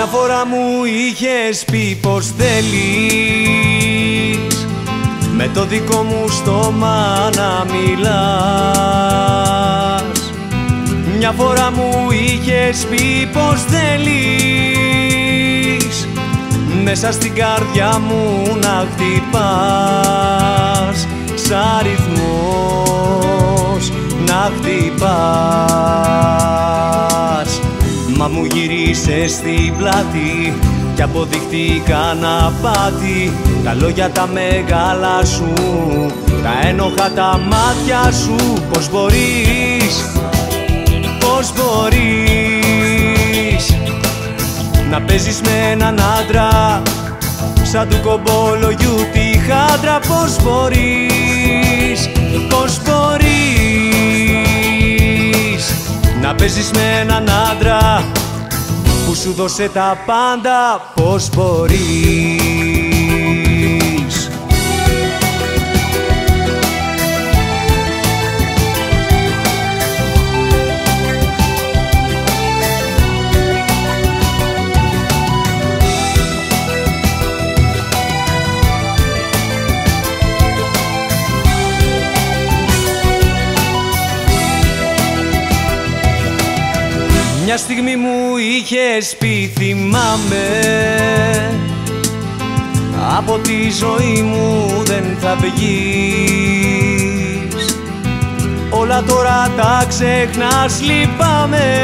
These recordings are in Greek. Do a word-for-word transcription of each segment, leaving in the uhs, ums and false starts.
φορά μου είχες πει πως θέλεις με το δικό μου στόμα να μιλάς. Μια φορά μου είχες πει πως θέλεις μέσα στην καρδιά μου να χτυπάς, σαν ρυθμός να χτυπάς. Μα μου γυρίσες στην πλάτη κι αποδειχτήκαν απάτη τα λόγια τα μεγάλα σου, τα ένοχα τα μάτια σου. Πως μπορείς, πως μπορείς να παίζεις με έναν άντρα σαν του κομπολογιού τη χάντρα? Πως μπορείς, πως μπορείς να παίζεις με έναν άντρα που σου δώσε τα πάντα? Πως μπορείς? Μια στιγμή μου είχες πει, θυμάμαι, από τη ζωή μου δεν θα βγεις. Όλα τώρα τα ξεχνάς, λυπάμαι.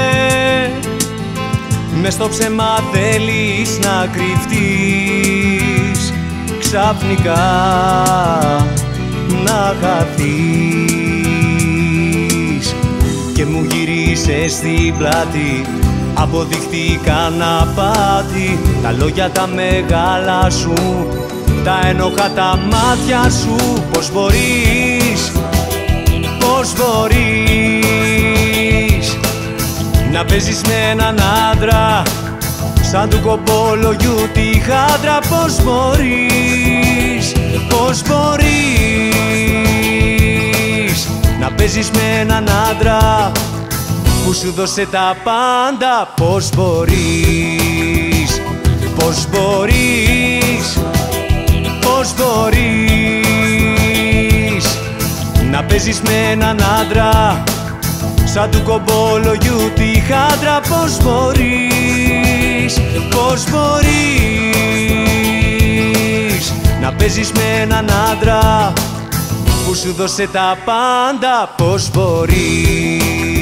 Μες στο ψέμα θέλεις να κρυφτείς, ξαφνικά να χαθείς. Και μου γυρίσες στην πλάτη, αποδειχτήκαν απάτη τα λόγια τα μεγάλα σου, τα ένοχα τα μάτια σου. Πως μπορείς, πως μπορείς να παίζεις με έναν άντρα σαν του κομπολογιού τη χάντρα? Πως μπορείς, πως μπορείς να παίζεις με έναν άντρα που σου δώσε τα πάντα? Πως μπορείς, πως μπορείς, πως μπορείς να παίζεις με έναν άντρα σαν του κομπολογιού τη χάντρα? Πως μπορείς, πως μπορείς να παίζεις με έναν άντρα που σου δώσε τα πάντα? Πως μπορείς?